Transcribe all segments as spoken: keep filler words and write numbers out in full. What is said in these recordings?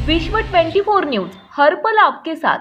विश्व चोवीस न्यूज हर पल आपके साथ।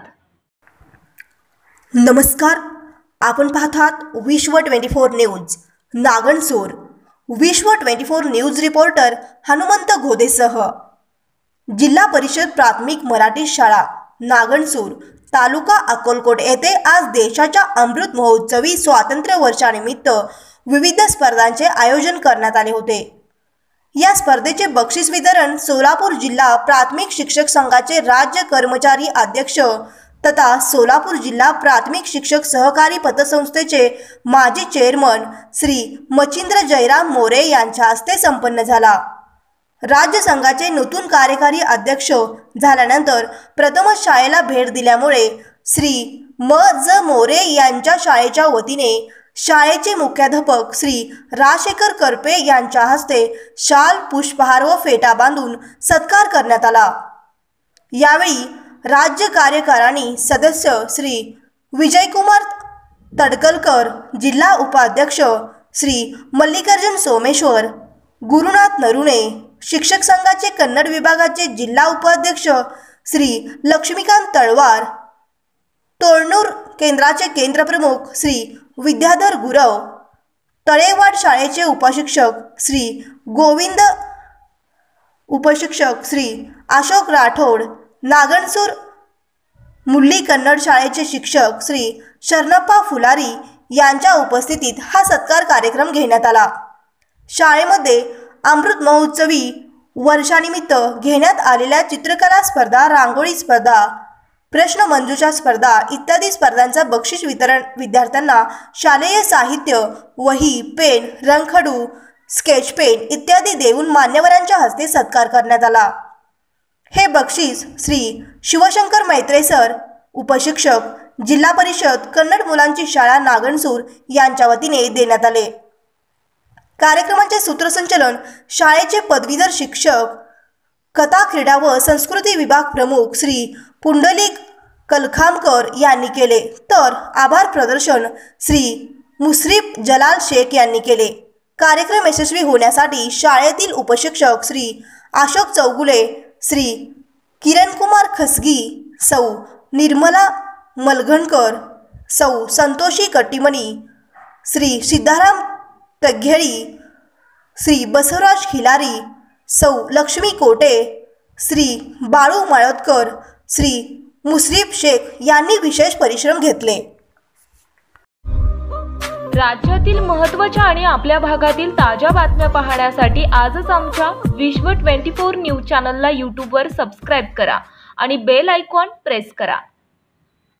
नमस्कार, आपण पाहतात विश्व चोवीस न्यूज नागणसूर। विश्व चोवीस न्यूज रिपोर्टर हनुमंत घोदेसह जिल्हा परिषद प्राथमिक मराठी शाळा नागणसूर तालुका अक्कलकोट येथे आज देशाच्या अमृत महोत्सवी स्वातंत्र्य वर्षानिमित्त विविध स्पर्धांचे आयोजन करण्यात आले होते। या स्पर्धेचे बक्षीस वितरण सोलापूर जिल्हा प्राथमिक शिक्षक संघाचे राज्य कर्मचारी अध्यक्ष तथा सोलापूर जिल्हा प्राथमिक शिक्षक सहकारी पतसंस्थेचे माजी चेअरमन श्री मच्छिंद्र जयराम मोरे यांच्या हस्ते संपन्न झाला। राज्य संघाचे नूतन कार्यकारी अध्यक्ष झाल्यानंतर प्रथमच शाळेला भेट दिल्यामुळे श्री म ज मोरे यांच्या शाळेच्या वतीने शाळेचे मुख्याध्यापक श्री राजशेखर करपे यांच्या हस्ते शाल, पुष्पहार व फेटा बांधून सत्कार करण्यात आला। यावेळी राज्य कार्यकारिणी सदस्य श्री विजयकुमार तडकलकर, जिल्हा उपाध्यक्ष श्री मल्लिकार्जुन सोमेश्वर, गुरुनाथ नरुणे, शिक्षक संघाचे कन्नड विभागाचे जिल्हा उपाध्यक्ष श्री लक्ष्मीकांत तळवार, तोरणूर केंद्राचे केंद्रप्रमुख श्री विद्याधर गुरव, तळेवाड शाळेचे उपशिक्षक श्री गोविंद, उपशिक्षक श्री अशोक राठोड, नागणसूर मुल्ली कन्नड शाळेचे शिक्षक श्री शरणप्पा फुलारी यांच्या उपस्थितीत हा सत्कार कार्यक्रम घेण्यात आला। शाळेमध्ये अमृत महोत्सवी वर्षानिमित्त घेण्यात आलेल्या चित्रकला स्पर्धा, रांगोळी स्पर्धा, प्रश्न मंजुषा स्पर्धा इत्यादी स्पर्धांचा बक्षीस वितरण विद्यार्थ्यांना शालेय साहित्य, वही, पेन, रंगखडू, स्केच पेन इत्यादी देऊन मान्यवरांच्या हस्ते सत्कार करण्यात आला। हे बक्षीस श्री शिवशंकर मैत्रे सर, उपशिक्षक, जिल्हा परिषद कन्नड मुलांची शाळा नागणसूर यांच्या वतीने देण्यात आले। कार्यक्रमाचे सूत्रसंचालन शाळेचे पदवीधर शिक्षक, कथा, क्रीडा व संस्कृती विभाग प्रमुख श्री पुंडलिक कलखामकर यांनी केले, तर आभार प्रदर्शन श्री मुश्रीफ जलाल शेख यांनी केले। कार्यक्रम यशस्वी होण्यासाठी शाळेतील उपशिक्षक श्री अशोक चौगुले, श्री किरणकुमार खसगी, सौ निर्मला मलघणकर, सौ संतोषी कट्टीमणी, श्री सिद्धाराम तग्घेळी, श्री बसवराज खिलारी, सौ लक्ष्मी कोटे, श्री बाळू माळोदकर, श्री मुश्रीफ शेख यांनी विशेष परिश्रम घेतले। राज्यातील महत्त्वाच्या आणि आपल्या भागातील ताज्या बातम्या पाहण्यासाठी आजच आमच्या विश्व चोवीस न्यूज चॅनलला यूट्यूबवर सबस्क्राइब करा आणि बेल आयकॉन प्रेस करा।